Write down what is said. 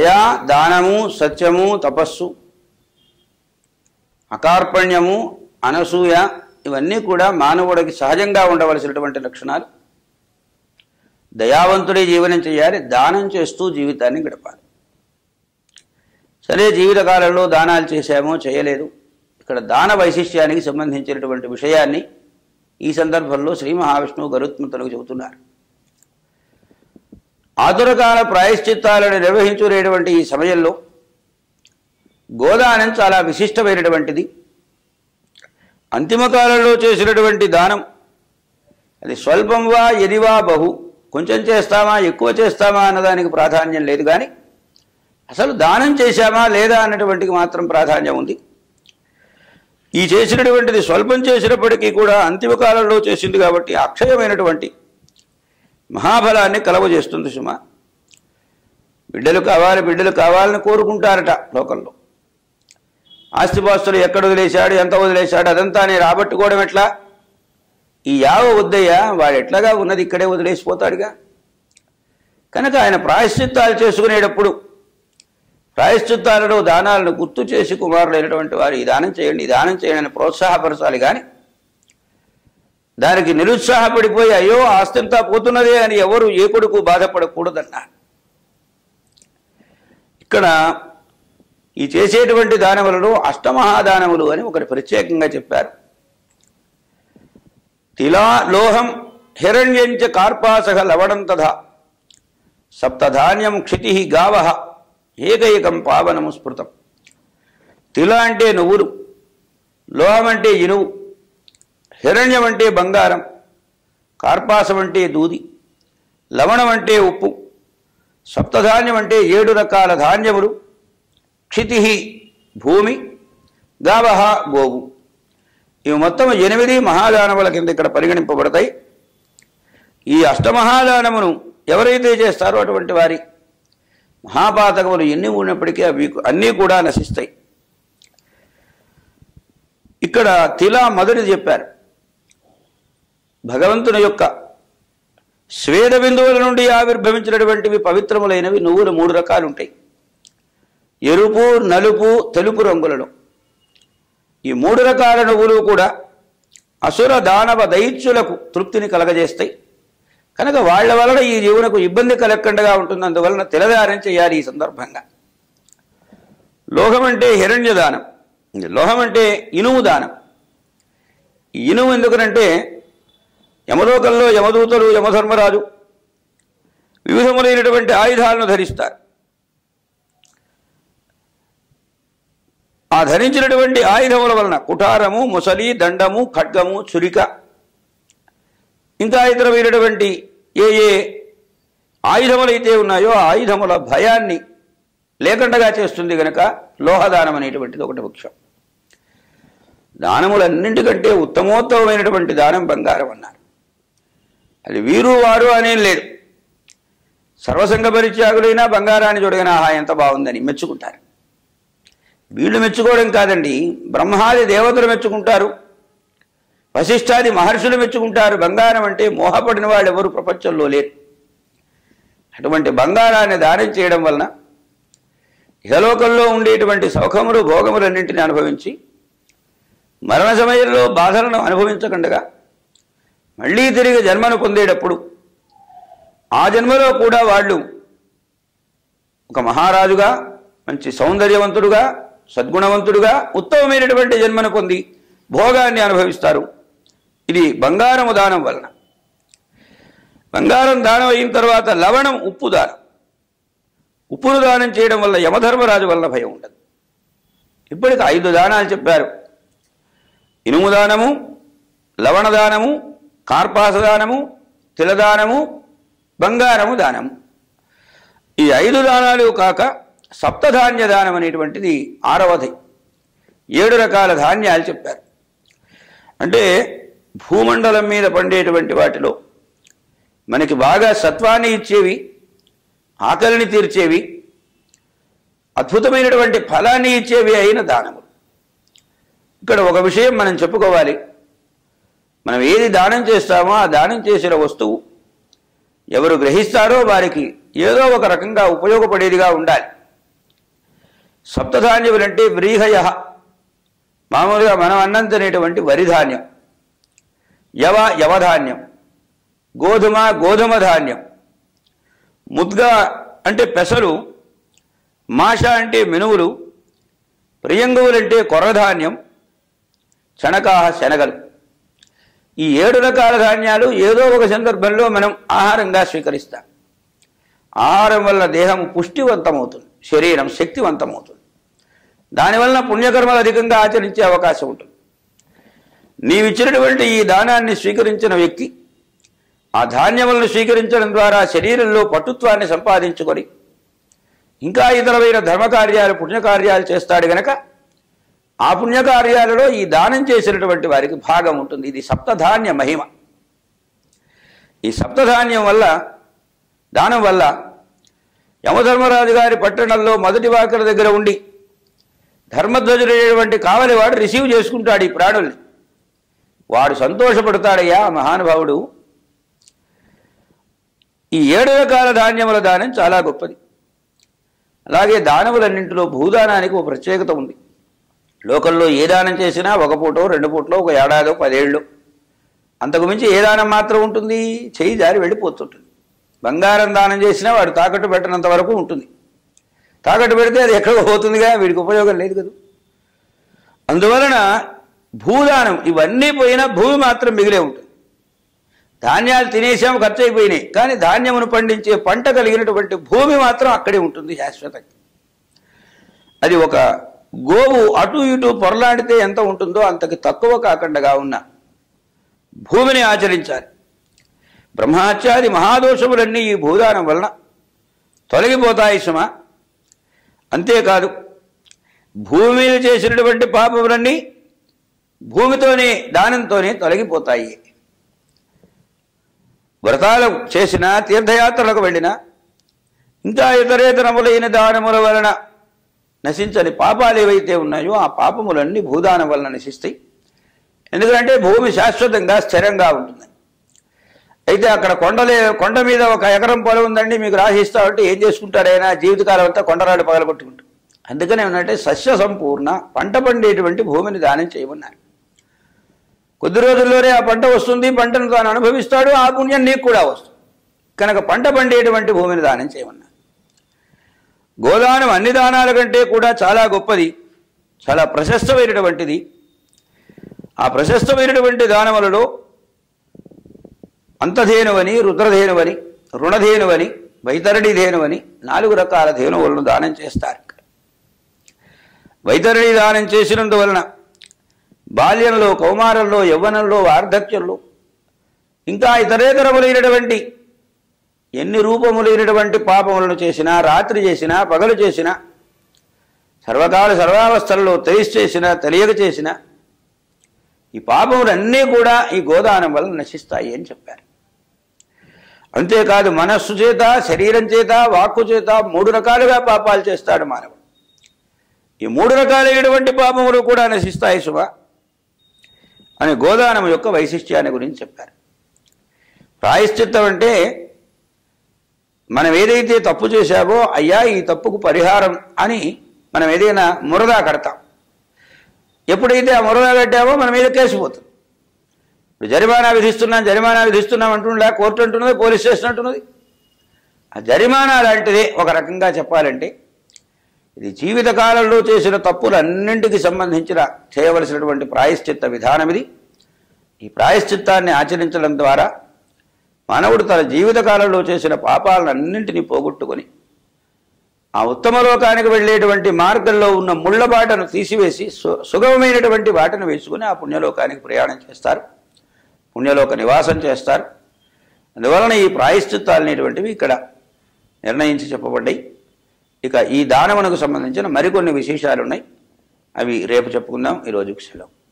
దయా, దానము, సత్యము, తపస్సు, అకార్పణ్యము, అనసూయ ఇవన్నీ కూడా మానవుడికి సహజంగా ఉండవలసినటువంటి లక్షణాలు. దయావంతుడే జీవనం చేయాలి, దానం చేస్తూ జీవితాన్ని గడపాలి. సరే, జీవితకాలంలో దానాలు చేశామో చేయలేదు, ఇక్కడ దాన వైశిష్ట్యానికి సంబంధించినటువంటి విషయాన్ని ఈ సందర్భంలో శ్రీ మహావిష్ణువు గరుత్మంతులకు చెబుతున్నారు. ఆతురకాల ప్రాయశ్చిత్తాలను నిర్వహించుకునేటువంటి ఈ సమయంలో గోదానం చాలా విశిష్టమైనటువంటిది. అంతిమ కాలంలో చేసినటువంటి దానం అది స్వల్పం వా ఎదివా బహు, కొంచెం చేస్తామా ఎక్కువ చేస్తామా అన్నదానికి ప్రాధాన్యం లేదు, కానీ అసలు దానం చేశామా లేదా అన్నటువంటికి మాత్రం ప్రాధాన్యం ఉంది. ఈ చేసినటువంటిది స్వల్పం చేసినప్పటికీ కూడా అంతిమ కాలంలో చేసింది కాబట్టి అక్షయమైనటువంటి మహాఫలాన్ని కలగజేస్తుంది. సుమా, బిడ్డలు కావాలని కోరుకుంటారట లోకంలో. ఆస్తిపాస్తులు ఎక్కడ వదిలేశాడు, ఎంత వదిలేశాడు, అదంతా నేను రాబట్టుకోవడం ఎట్లా? ఈ యావ వద్దయ్యా, వాడు ఎట్లాగా ఉన్నది ఇక్కడే వదిలేసిపోతాడుగా. కనుక ఆయన ప్రాయశ్చిత్తాలు చేసుకునేటప్పుడు ప్రాయశ్చిత్తాలలో దానాలను గుర్తు చేసి కుమారులైనటువంటి వారు ఈ దానం చేయండి అని ప్రోత్సాహపరచాలి, కానీ దానికి నిరుత్సాహపడిపోయి అయ్యో ఆస్తంతా పోతున్నదే అని ఎవరు ఏ కొడుకు బాధపడకూడదన్నారు. ఇక్కడ ఈ చేసేటువంటి దానములలో అష్టమహాదానములు అని ఒకటి ప్రత్యేకంగా చెప్పారు. తిలా లోహం హిరణ్యంచ కార్పాసః లవణం తథా సప్తధాన్యం క్షితి గావ ఏకైకం పావనము స్మృతం. తిల అంటే నువ్వులు, లోహం అంటే ఇనువు, హిరణ్యం అంటే బంగారం, కార్పాసం అంటే దూది, లవణం అంటే ఉప్పు, సప్తధాన్యం అంటే 7 రకాల ధాన్యములు, క్షితి భూమి, గావ గోవు. ఇవి మొత్తం 8 మహాదానముల కింద ఇక్కడ పరిగణింపబడతాయి. ఈ అష్టమహాదానమును ఎవరైతే చేస్తారో అటువంటి వారి మహాపాతకములు ఎన్ని ఉన్నప్పటికీ అవి అన్నీ కూడా నశిస్తాయి. ఇక్కడ తిల మొదటిది చెప్పారు. భగవంతుని యొక్క స్వేద బిందువుల నుండి ఆవిర్భవించినటువంటివి పవిత్రములైనవి నువ్వులు 3 రకాలు ఉంటాయి. ఎరుపు, నలుపు, తెలుపు రంగులలో ఈ 3 రకాల నువ్వులు కూడా అసుర దానవ దైత్యులకు తృప్తిని కలగజేస్తాయి. కనుక వాళ్ల వలన ఈ జీవునకు ఇబ్బంది కలగకుండా ఉంటుంది. అందువలన తిలదానం చేయాలి. ఈ సందర్భంగా లోహం అంటే హిరణ్యదానం, లోహం అంటే ఇనుము దానం. ఇనుము ఎందుకనంటే యమలోకంలో యమదూతలు, యమధర్మరాజు వివిధములైనటువంటి ఆయుధాలను ధరిస్తారు. ఆ ధరించినటువంటి ఆయుధముల వలన కుఠారము, ముసలి, దండము, ఖడ్గము, చురిక ఇంకా ఇతరమైనటువంటి ఏ ఆయుధములైతే ఉన్నాయో ఆ ఆయుధముల భయాన్ని లేకుండా చేస్తుంది. కనుక లోహదానం అనేటువంటిది ఒకటి ముఖ్యం. దానములన్నింటికంటే ఉత్తమోత్తమైనటువంటి దానం బంగారం అన్నారు. అది వీరు వారు అనేం లేదు. సర్వసంగ పరిత్యాగులైనా బంగారాన్ని చూడగానే ఆహా ఎంత బాగుందని మెచ్చుకుంటారు. వీళ్ళు మెచ్చుకోవడం కాదండి, బ్రహ్మాది దేవతలు మెచ్చుకుంటారు, వశిష్ఠాది మహర్షులు మెచ్చుకుంటారు. బంగారం అంటే మోహపడిన వాళ్ళు ఎవరు ప్రపంచంలో లేరు. అటువంటి బంగారాన్ని దానం చేయడం వలన ఇహలోకంలో ఉండేటువంటి సౌఖములు, భోగములన్నింటినీ అనుభవించి మరణ సమయంలో బాధలను అనుభవించకుండా మళ్ళీ తిరిగి జన్మను పొందేటప్పుడు ఆ జన్మలో కూడా వాళ్ళు ఒక మహారాజుగా, మంచి సౌందర్యవంతుడుగా, సద్గుణవంతుడుగా ఉత్తమమైనటువంటి జన్మను పొంది భోగాన్ని అనుభవిస్తారు. ఇది బంగారము దానం వలన. బంగారం దానం అయిన తర్వాత లవణం, ఉప్పు దానం. ఉప్పును దానం చేయడం వల్ల యమధర్మరాజు వల్ల భయం ఉండదు. ఇప్పటికి 5 దానాలు చెప్పారు. ఇనుము దానము, లవణ దానము, కార్పాస దానము, తిలదానము, బంగారము దానము. ఈ 5 దానాలు కాక సప్తధాన్య దానం అనేటువంటిది 6వది. 7 రకాల ధాన్యాలు చెప్పారు. అంటే భూమండలం మీద పండేటువంటి వాటిలో మనకి బాగా సత్వాన్ని ఇచ్చేవి, ఆకలిని తీర్చేవి, అద్భుతమైనటువంటి ఫలాన్ని ఇచ్చేవి అయిన దానములు. ఇక్కడ ఒక విషయం మనం చెప్పుకోవాలి. మనం ఏది దానం చేస్తామో ఆ దానం చేసిన వస్తువు ఎవరు గ్రహిస్తారో వారికి ఏదో ఒక రకంగా ఉపయోగపడేదిగా ఉండాలి. సప్తధాన్యములంటే వ్రీహయ, మామూలుగా మనం అన్నం తినేటువంటి వరి ధాన్యం, యవధాన్యం, గోధుమ ధాన్యం, ముద్గ అంటే పెసలు, మాష అంటే మినువులు, ప్రియంగువులంటే కొర్రధాన్యం, చణకాహ శనగలు. ఈ 7 రకాల ధాన్యాలు ఏదో ఒక సందర్భంలో మనం ఆహారంగా స్వీకరిస్తాం. ఆహారం వల్ల దేహం పుష్టివంతమవుతుంది, శరీరం శక్తివంతమవుతుంది. దానివలన పుణ్యకర్మలు అధికంగా ఆచరించే అవకాశం ఉంటుంది. నీవిచ్చినటువంటి ఈ దానాన్ని స్వీకరించిన వ్యక్తి ఆ ధాన్యములను స్వీకరించడం ద్వారా శరీరంలో పటుత్వాన్ని సంపాదించుకొని ఇంకా ఇతరమైన ధర్మకార్యాలు పుణ్యకార్యాలు చేస్తాడు గనక ఆ పుణ్యకార్యాలలో ఈ దానం చేసినటువంటి వారికి భాగం ఉంటుంది. ఇది సప్తధాన్య మహిమ. ఈ సప్తధాన్యం వల్ల, దానం వల్ల యమధర్మరాజు గారి పట్టణంలో మొదటి వాకల దగ్గర ఉండి ధర్మధ్వజుడైనటువంటి కావలివాడు రిసీవ్ చేసుకుంటాడు ఈ ప్రాణుల్ని. వాడు సంతోషపడతాడయ్యా మహానుభావుడు. ఈ 7 రకాల ధాన్యముల దానం చాలా గొప్పది. అలాగే దానములన్నింటిలో భూదానానికి ఒక ప్రత్యేకత ఉంది. లోకల్లో ఏ దానం చేసినా 1 పూటో 2 పూటలో, 1 ఏడాదో 10 ఏళ్ళు, అంతకుమించి ఏ దానం మాత్రం ఉంటుంది, చేయి జారి వెళ్ళిపోతుంటుంది. బంగారం దానం చేసినా వాడు తాకట్టు పెట్టినంత వరకు ఉంటుంది. తాకట్టు పెడితే అది ఎక్కడికో పోతుందిగా, వీడికి ఉపయోగం లేదు కదా. అందువలన భూదానం ఇవన్నీ పోయినా భూమి మాత్రం మిగిలే ఉంటుంది. ధాన్యాలు తినేసాము, ఖర్చు అయిపోయినాయి, కానీ ధాన్యమును పండించే పంట కలిగినటువంటి భూమి మాత్రం అక్కడే ఉంటుంది శాశ్వతంగా. అది ఒక గోవు అటు ఇటు పొరలాడితే ఎంత ఉంటుందో అంతకి తక్కువ కాకుండా ఉన్న భూమిని ఆచరించాలి. బ్రహ్మహత్యాది మహాదోషములన్నీ ఈ భూదానం వలన తొలగిపోతాయి సుమ. అంతేకాదు భూమి మీద చేసినటువంటి పాపములన్నీ భూమితోనే, దానంతోనే తొలగిపోతాయి. వ్రతాలు చేసినా, తీర్థయాత్రలకు వెళ్ళినా, ఇంకా ఇతరేతరములైన దానముల వలన నశించని పాపాలు ఏవైతే ఉన్నాయో ఆ పాపములన్నీ భూదానం వలన నశిస్తాయి. ఎందుకంటే భూమి శాశ్వతంగా స్థిరంగా ఉంటుంది. అయితే అక్కడ కొండ మీద 1 ఎకరం పొలం ఉందండి, మీకు రాసిస్తా అంటే ఏం చేసుకుంటారైనా జీవితకాలం అంతా కొండరాళ్ళు పగలగొట్టుకుంటారు. అందుకనే ఉన్నట్టే సస్య సంపూర్ణ, పంట పండేటువంటి భూమిని దానం చేయమన్నారు. కొద్ది రోజుల్లోనే ఆ పంట వస్తుంది, పంటను తాను అనుభవిస్తాడు, ఆ పుణ్యం నీకు కూడా వస్తుంది. కనుక పంట పండేటువంటి భూమిని దానం చేయమన్నారు. గోదానం అన్ని దానాల కంటే కూడా చాలా గొప్పది, చాలా ప్రశస్తమైనటువంటిది. ఆ ప్రశస్తమైనటువంటి దానములలో అంతధేనువని, రుద్రధేనువని, రుణధేనువని, వైతరణి ధేనువని 4 రకాల ధేనువులను దానం చేస్తారు. వైతరణి దానం చేసినందువలన బాల్యంలో, కౌమారంలో, యవ్వనంలో, వార్ధక్యంలో, ఇంకా ఇతరేతరములైనటువంటి ఎన్ని రూపములైనటువంటి పాపములను చేసినా, రాత్రి చేసినా, పగలు చేసినా, సర్వకాల సర్వావస్థల్లో తెలిసి చేసినా, తెలియక చేసినా, ఈ పాపములన్నీ కూడా ఈ గోదానం వలన నశిస్తాయి అని చెప్పారు. అంతేకాదు మనస్సు చేత, శరీరం చేత, వాక్కు చేత 3 రకాలుగా పాపాలు చేస్తాడు మానవుడు. ఈ 3 రకాలైనటువంటి పాపములు కూడా నశిస్తాయి శుభ అని గోదానం యొక్క వైశిష్ట్యాన్ని గురించి చెప్పారు. ప్రాయశ్చిత్తం అంటే మనం ఏదైతే తప్పు చేశామో, అయ్యా ఈ తప్పుకు పరిహారం అని మనం ఏదైనా మురదా కడతాం. ఎప్పుడైతే ఆ మురదా కట్టామో మన మీద కేసు పోతుంది. ఇప్పుడు జరిమానా విధిస్తున్నాం అంటుండే కోర్టు అంటున్నది, పోలీస్ స్టేషన్ అంటున్నది. ఆ జరిమానా లాంటిదే ఒక రకంగా చెప్పాలంటే. ఇది జీవితకాలంలో చేసిన తప్పులన్నింటికి సంబంధించిన చేయవలసినటువంటి ప్రాయశ్చిత్త విధానం ఇది. ఈ ప్రాయశ్చిత్తాన్ని ఆచరించడం ద్వారా మానవుడు తన జీవితకాలంలో చేసిన పాపాలన్నింటినీ పోగొట్టుకొని ఆ ఉత్తమ లోకానికి వెళ్ళేటువంటి మార్గంలో ఉన్న ముళ్ళబాటను తీసివేసి సుగమమైనటువంటి బాటను వేసుకుని ఆ పుణ్యలోకానికి ప్రయాణం చేస్తారు, పుణ్యలోక నివాసం చేస్తారు. అందువలన ఈ ప్రాయశ్చిత్తాలు అనేటువంటివి ఇక్కడ నిర్ణయించి చెప్పబడ్డాయి. ఇక ఈ దానమునకు సంబంధించిన మరికొన్ని విశేషాలు ఉన్నాయి, అవి రేపు చెప్పుకుందాం. ఈరోజుకి సెలవు.